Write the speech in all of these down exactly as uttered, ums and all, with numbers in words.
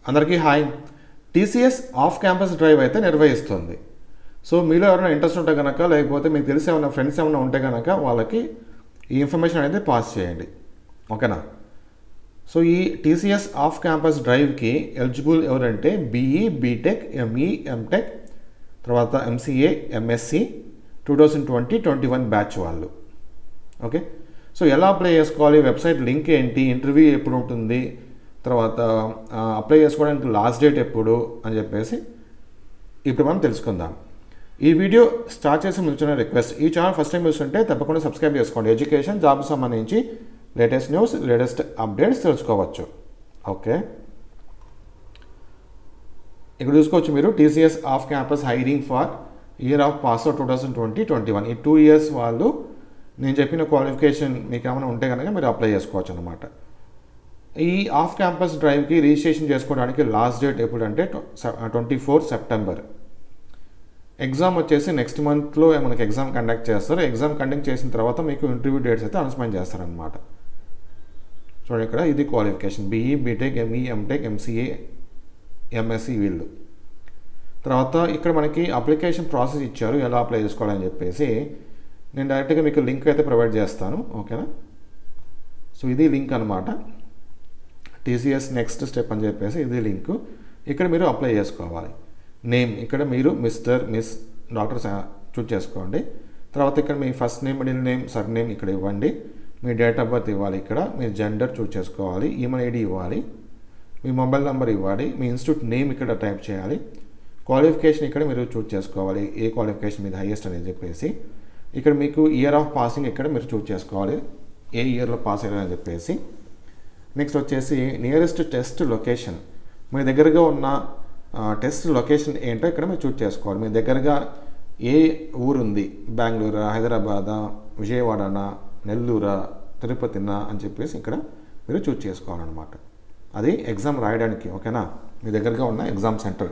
అందరికీ hi. TCS off campus drive అయితే నిర్వహిస్తుంది. సో మీలో ఎవరైనా ఇంట్రెస్ట్ ఉంటే కనుక, లేకపోతే మీకు తెలిసి ఏమైనా ఫ్రెండ్స్ ఏమైనా ఉంటే కనుక వాళ్ళకి ఈ ఇన్ఫర్మేషన్ అనేది పాస్ చేయండి, ఓకేనా. సో ఈ టీసీఎస్ ఆఫ్ క్యాంపస్ డ్రైవ్కి ఎలిజిబుల్ ఎవరంటే బీఈ, బీటెక్, ఎంఈ, ఎంటెక్, తర్వాత MCA, MSc two thousand twenty twenty one batch వాళ్ళు. ఓకే, సో ఎలా అప్లై చేసుకోవాలి, వెబ్సైట్ లింక్ ఏంటి, ఇంటర్వ్యూ ఎప్పుడు ఉంటుంది, తర్వాత అప్లై చేసుకోవడానికి లాస్ట్ డేట్ ఎప్పుడు అని చెప్పేసి ఇప్పుడు మనం తెలుసుకుందాం. ఈ వీడియో స్టార్ట్ చేసే ముందు రిక్వెస్ట్, ఈ ఛానల్ ఫస్ట్ టైం చూస్తుంటే తప్పకుండా సబ్స్క్రైబ్ చేసుకోండి. ఎడ్యుకేషన్, జాబ్ సంబంధించి లేటెస్ట్ న్యూస్, లేటెస్ట్ అప్డేట్స్ తెలుసుకోవచ్చు. ఓకే, ఇక్కడ చూసుకోవచ్చు మీరు TCS off campus hiring for year of pass out two thousand twenty twenty one ఈ టూ ఇయర్స్ వాళ్ళు నేను చెప్పిన క్వాలిఫికేషన్ మీకు ఏమైనా ఉంటే కనుక మీరు అప్లై చేసుకోవచ్చు అనమాట. ఈ ఆఫ్ క్యాంపస్ డ్రైవ్కి రిజిస్ట్రేషన్ చేసుకోవడానికి లాస్ట్ డేట్ ఎప్పుడు అంటే ట్వంటీ ఫోర్ సెప్టెంబర్. ఎగ్జామ్ వచ్చేసి నెక్స్ట్ మంత్లో మనకి ఎగ్జామ్ కండక్ట్ చేస్తారు. ఎగ్జామ్ కండక్ట్ చేసిన తర్వాత మీకు ఇంటర్వ్యూ డేట్స్ అయితే అనౌన్స్మెంట్ చేస్తారనమాట. చూడండి ఇక్కడ ఇది qualification BE, BTech, ME, MTech, MCA, MSc వీళ్ళు. తర్వాత ఇక్కడ మనకి అప్లికేషన్ ప్రాసెస్ ఇచ్చారు, ఎలా అప్లై చేసుకోవాలని చెప్పేసి. నేను డైరెక్ట్గా మీకు లింక్ అయితే ప్రొవైడ్ చేస్తాను, ఓకేనా. సో ఇది లింక్ అనమాట, టీసీఎస్ నెక్స్ట్ స్టెప్ అని చెప్పేసి ఇది లింక్. ఇక్కడ మీరు అప్లై చేసుకోవాలి. నేమ్ ఇక్కడ మీరు మిస్టర్, మిస్, డాక్టర్ చూస్ చేసుకోండి. తర్వాత ఇక్కడ మీ first name, middle name, surname ఇక్కడ ఇవ్వండి. మీ డేట్ ఆఫ్ బర్త్ ఇవ్వాలి. ఇక్కడ మీ జెండర్ చూస్ చేసుకోవాలి. ఈమెయిల్ ఐడి ఇవ్వాలి. మీ మొబైల్ నెంబర్ ఇవ్వాలి. మీ ఇన్స్టిట్యూట్ నేమ్ ఇక్కడ టైప్ చేయాలి. క్వాలిఫికేషన్ ఇక్కడ మీరు చూస్ చేసుకోవాలి, ఏ క్వాలిఫికేషన్ మీద హైయెస్ట్ అనేది చెప్పేసి. ఇక్కడ మీకు ఇయర్ ఆఫ్ పాసింగ్ ఇక్కడ మీరు చూస్ చేసుకోవాలి, ఏ ఇయర్లో పాస్ అయ్యారని చెప్పేసి. నెక్స్ట్ వచ్చేసి నియరెస్ట్ టెస్ట్ లొకేషన్, మీ దగ్గరగా ఉన్న టెస్ట్ లొకేషన్ ఏంటో ఇక్కడ మీరు చూస్ చేసుకోవాలి. మీ దగ్గరగా ఏ ఊరు ఉంది, బెంగళూరు, హైదరాబాదా, విజయవాడనా, నెల్లూరా, తిరుపతినా అని చెప్పేసి ఇక్కడ మీరు చూస్ చేసుకోవాలన్నమాట. అది ఎగ్జామ్ రాయడానికి, ఓకేనా, మీ దగ్గరగా ఉన్న ఎగ్జామ్ సెంటర్.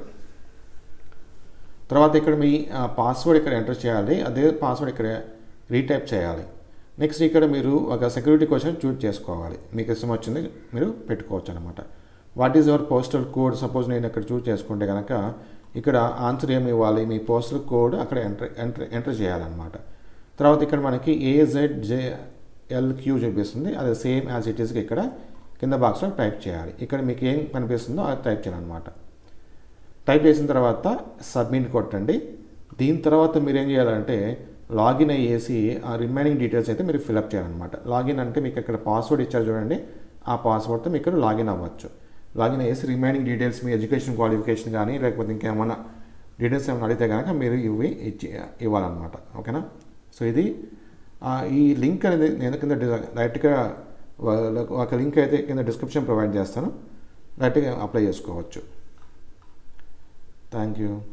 తర్వాత ఇక్కడ మీ పాస్వర్డ్ ఇక్కడ ఎంటర్ చేయాలి, అదే పాస్వర్డ్ ఇక్కడ రీటైప్ చేయాలి. నెక్స్ట్ ఇక్కడ మీరు ఒక సెక్యూరిటీ క్వశ్చన్ చూస్ చేసుకోవాలి, మీకు ఇష్టం వచ్చింది మీరు పెట్టుకోవచ్చు అనమాట. What is your postal code, suppose నేను ఇక్కడ చూస్ చేసుకుంటే కనుక ఇక్కడ ఆన్సర్ ఏమి ఇవ్వాలి, మీ పోస్టల్ కోడ్ అక్కడ ఎంటర్ ఎంటర్ ఎంటర్ చేయాలన్నమాట. తర్వాత ఇక్కడ మనకి ఏజెడ్ జేఎల్క్యూ చూపిస్తుంది, అది సేమ్ యాజ్ ఇట్ ఈస్కి ఇక్కడ కింద బాక్స్లో టైప్ చేయాలి. ఇక్కడ మీకు ఏం కనిపిస్తుందో అది టైప్ చేయాలన్నమాట. టైప్ చేసిన తర్వాత సబ్మిట్ కొట్టండి. దీని తర్వాత మీరు ఏం చేయాలంటే లాగిన్ అయ్యేసి ఆ రిమైనింగ్ డీటెయిల్స్ అయితే మీరు ఫిల్అప్ చేయాలన్నమాట. లాగిన్ అంటే మీకు ఇక్కడ పాస్వర్డ్ ఇచ్చారు చూడండి, ఆ పాస్వర్డ్తో మీకు ఇక్కడ లాగిన్ అవ్వచ్చు. లాగిన్ అయ్యేసి రిమైనింగ్ డీటెయిల్స్, మీ ఎడ్యుకేషన్ క్వాలిఫికేషన్ కానీ లేకపోతే ఇంకేమైనా డీటెయిల్స్ ఏమైనా అడిగితే కనుక మీరు ఇవి ఇచ్చి ఇవ్వాలన్నమాట, ఓకేనా. సో ఇది ఈ లింక్ అనేది నేను కింద డైరెక్ట్గా ఒక లింక్ అయితే కింద డిస్క్రిప్షన్ ప్రొవైడ్ చేస్తాను, డైరెక్ట్గా అప్లై చేసుకోవచ్చు. Thank you.